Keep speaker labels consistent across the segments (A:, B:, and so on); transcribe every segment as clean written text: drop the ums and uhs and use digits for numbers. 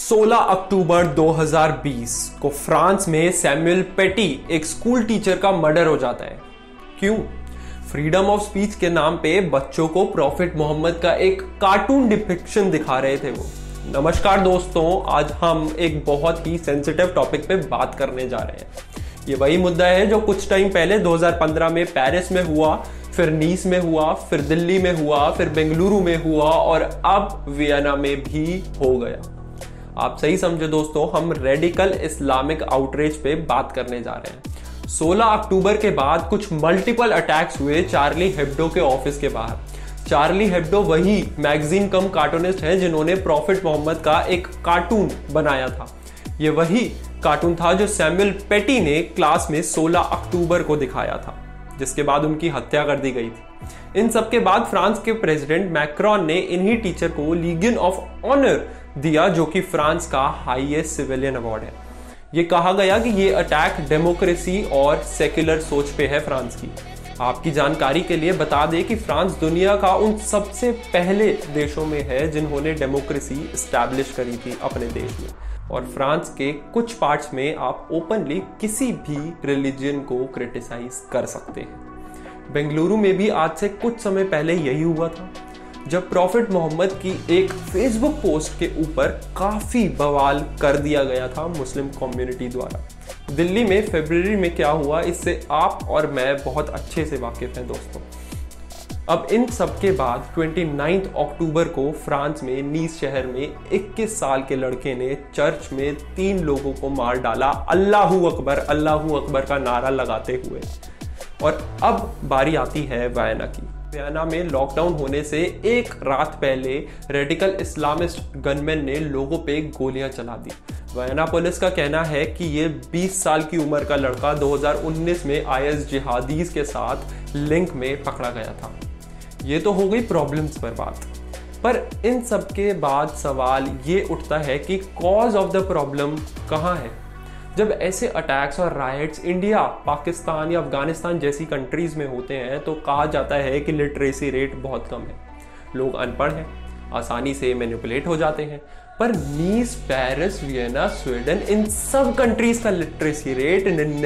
A: 16 अक्टूबर 2020 को फ्रांस में सैमुअल पेटी एक स्कूल टीचर का मर्डर हो जाता है। क्यों? फ्रीडम ऑफ स्पीच के नाम पे बच्चों को प्रॉफिट मोहम्मद का एक कार्टून डिपिक्शन दिखा रहे थे वो। नमस्कार दोस्तों, आज हम एक बहुत ही सेंसिटिव टॉपिक पे बात करने जा रहे हैं। ये वही मुद्दा है जो कुछ टाइम पहले 2015 में पेरिस में हुआ, फिर नीस में हुआ, फिर दिल्ली में हुआ, फिर बेंगलुरु में हुआ और अब वियना में भी हो गया। आप सही समझे दोस्तों, हम रेडिकल इस्लामिक आउटरीच पे बात करने जा रहे हैं। 16 अक्टूबर के बाद कुछ मल्टीपल अटैक्स हुए चार्ली हेब्डो के ऑफिस के बाहर। चार्ली हेब्डो वही मैगजीन कम कार्टूनिस्ट है जिन्होंने प्रॉफिट मोहम्मद का एक कार्टून बनाया था। ये वही कार्टून था जो सैमुअल पेटी ने क्लास में 16 अक्टूबर को दिखाया था, जिसके बाद उनकी हत्या कर दी गई थी। इन सब के बाद फ्रांस के प्रेसिडेंट मैक्रोन ने इन्हीं टीचर को लीगियन ऑफ ऑनर दिया, जो कि फ्रांस का हाईएस्ट सिविलियन अवार्ड है। ये कहा गया कि ये अटैक डेमोक्रेसी और सेक्युलर सोच पे है फ्रांस की। आपकी जानकारी के लिए बता दें कि फ्रांस दुनिया का उन सबसे पहले देशों में है जिन्होंने डेमोक्रेसी एस्टैब्लिश करी थी अपने देश में। और फ्रांस के कुछ पार्ट्स में आप ओपनली किसी भी रिलीजन को क्रिटिसाइज कर सकते हैं। बेंगलुरु में भी आज से कुछ समय पहले यही हुआ था, जब प्रॉफिट मोहम्मद की एक फेसबुक पोस्ट के ऊपर काफी बवाल कर दिया गया था मुस्लिम कम्युनिटी द्वारा। दिल्ली में फरवरी में क्या हुआ, इससे आप और मैं बहुत अच्छे से वाकिफ हैं दोस्तों। अब इन सब के बाद 29 अक्टूबर को फ्रांस में नीस शहर में 21 साल के लड़के ने चर्च में 3 लोगों को मार डाला, अल्लाहू अकबर का नारा लगाते हुए। और अब बारी आती है वियना की। वियना में लॉकडाउन होने से एक रात पहले रेडिकल इस्लामिस्ट गनमैन ने लोगों पे गोलियां चला दी। वियना पुलिस का कहना है कि ये 20 साल की उम्र का लड़का 2019 में आईएस जिहादीज के साथ लिंक में पकड़ा गया था। ये तो हो गई प्रॉब्लम्स पर बात, पर इन सब के बाद सवाल ये उठता है कि कॉज ऑफ द प्रॉब्लम कहाँ है। जब ऐसे अटैक्स और राइट्स इंडिया, पाकिस्तान या अफगानिस्तान जैसी कंट्रीज में होते हैं तो कहा जाता है कि लिटरेसी रेट बहुत कम है, लोग अनपढ़ हैं, आसानी से मैनिपुलेट हो जाते हैं। पर नीस, पेरिस, वियना, स्वीडन, इन सब कंट्रीज का लिटरेसी रेट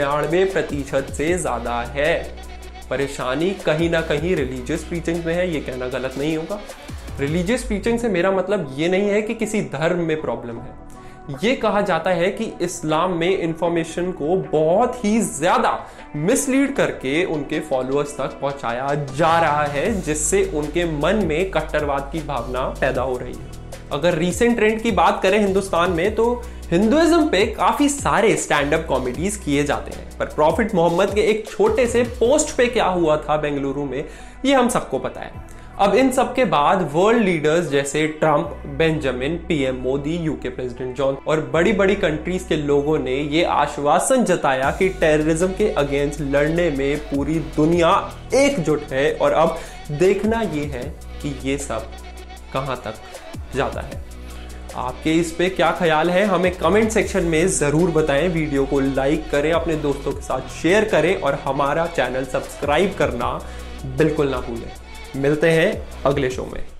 A: 99% से ज्यादा है। परेशानी कहीं ना कहीं रिलीजियस प्रीचिंग में है, ये कहना गलत नहीं होगा। रिलीजियस प्रीचिंग से मेरा मतलब ये नहीं है कि किसी धर्म में प्रॉब्लम है। ये कहा जाता है कि इस्लाम में इंफॉर्मेशन को बहुत ही ज्यादा मिसलीड करके उनके फॉलोअर्स तक पहुंचाया जा रहा है, जिससे उनके मन में कट्टरवाद की भावना पैदा हो रही है। अगर रीसेंट ट्रेंड की बात करें हिंदुस्तान में, तो हिंदुइज्म पे काफी सारे स्टैंड अप कॉमेडीज किए जाते हैं, पर प्रॉफिट मोहम्मद के एक छोटे से पोस्ट पे क्या हुआ था बेंगलुरु में, ये हम सबको पता है। अब इन सब के बाद वर्ल्ड लीडर्स जैसे Trump, Benjamin, PM Modi, UK president John और बड़ी बड़ी कंट्रीज के लोगों ने ये आश्वासन जताया कि टेररिज्म के अगेंस्ट लड़ने में पूरी दुनिया एकजुट है। और अब देखना ये है कि ये सब कहां तक जाता है। आपके इस पे क्या ख्याल है, हमें कमेंट सेक्शन में जरूर बताएं। वीडियो को लाइक करें, अपने दोस्तों के साथ शेयर करें और हमारा चैनल सब्सक्राइब करना बिल्कुल ना भूलें। मिलते हैं अगले शो में।